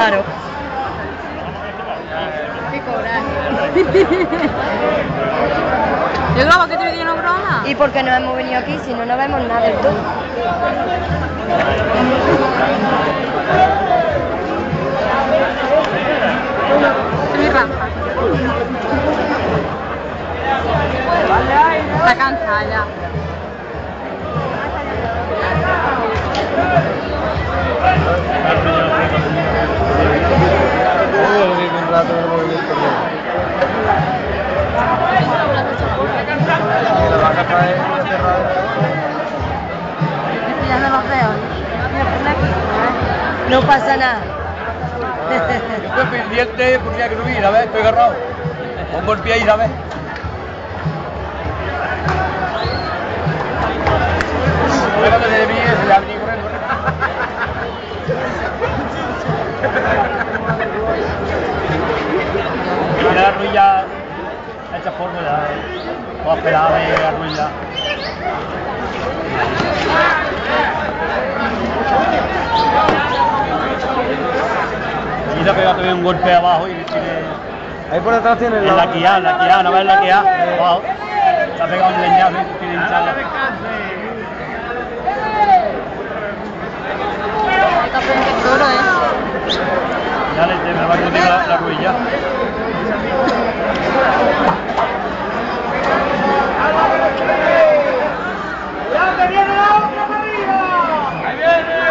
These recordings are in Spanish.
Claro. Qué coraje. Yo creo que tú no broma. ¿Y por qué no hemos venido aquí si no vemos nada del todo? Es mi raza. Está cansada ya. Estoy ya no los veo. No pasa nada. Yo estoy pendiente porque hay que subir, ¿sabes? Estoy agarrado. Pongo el pie ahí, ¿sabes? Pégate de mí, se le ha venido corriendo. Mira la ruilla hecha polvo ya. Toda pelada y la ruilla. Mira, pega también un golpe abajo y tiene... Ahí por detrás tiene la Kia, ¿no ves la Kia? Abajo. Se ha pegado un leñazo y tiene hinchada. Duro, Ya me va a cortar la ruilla. ¡Ya que viene la otra para arriba! ¡Ahí viene!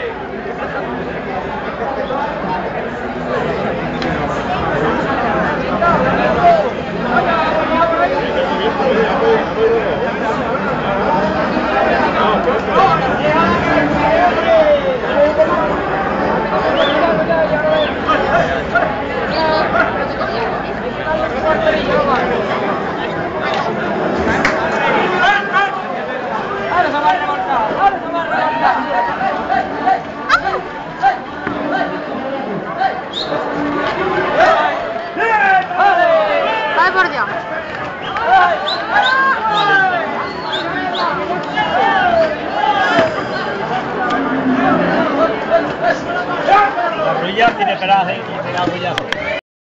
¡Ay, por Dios! La ruilla tiene pelaje y tiene agua ya.